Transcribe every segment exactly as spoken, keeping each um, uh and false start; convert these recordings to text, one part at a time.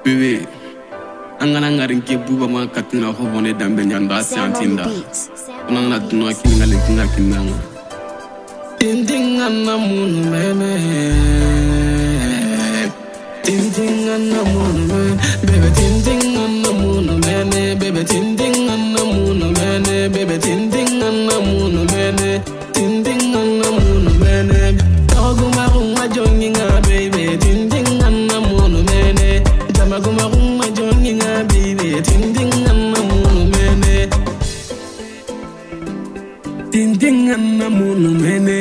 Bébé, angana ngarin ke buba ma katina ho bone dambe nyanda santinda. Unanga tunwa kinga le kinga kinanga. Tindinga na munu meme. Tindinga na munu meme. Bébé tindinga na munu meme. Bébé tindinga na munu meme. Bébé tindinga na munu meme. Tindinga na munu meme. Toguma rumma jonginga baby. Tindinga na munu meme. Jamaguma rumma jonginga baby. Tindinga na munu meme. Tindinga na munu meme.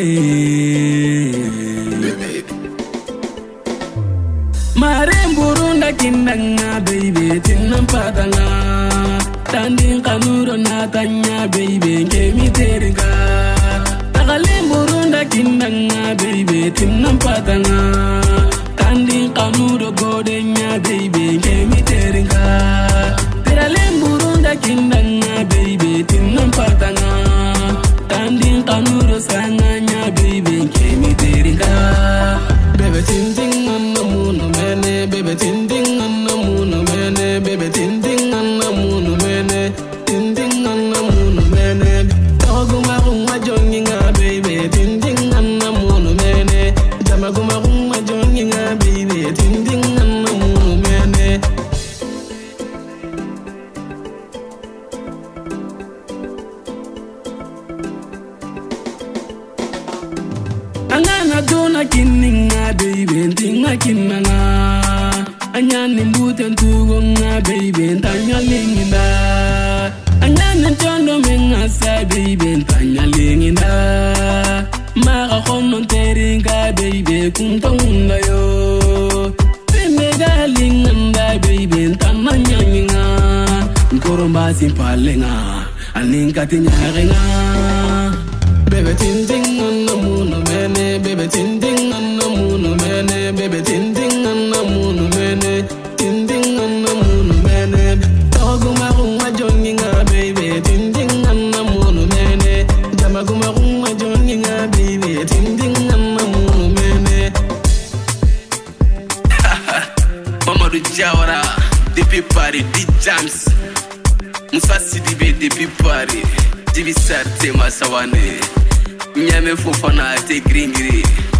Maremburunda kindanga baby. Tinnam padanga. Tandin kanuro natanya baby. Kemi teringa. Tagalemburunda kindanga baby. Tinnam padanga. Tandin kanuro godenya baby. Kemi teringa. Tagalemburunda kindanga baby. Tinnam padanga. Tandin kanuro sanganya baby. Kemi teringa. Baby tinding on the moon mene. Baby tinding on the moon mene. Baby tinding on the moon mene. Tinding on the moon mene. Toguma rumma jonginga baby. Tinding on the moon mene. Jamaguma rumma jonginga baby. Tinding on the moon mene. Angana dona kininga baby. Tinga kinanga. Anyani mbuten tugonga baby. Tanya linginda. Anyana chondo menga sa baby. Tanya linginda. Mara konon teringa baby. Kuntongunda yo. Pemega linganda baby. Tamanya nyinga. Nkoromba simpalenga. Aninka tinyarenga. Baby tinding on the moon mene. Baby tinding on the moon mene. Baby tinding on the moon mene. Tinding on the moon mene. Toguma rumma jonginga baby. Tinding on the moon mene. Jamaguma rumma jonginga baby. Tinding on the moon mene. Mamadou Diawara depuis Paris, D James Moussa Sidibé depuis Paris, Divi Sarte Massawane Nyame Fofana te Gringiri.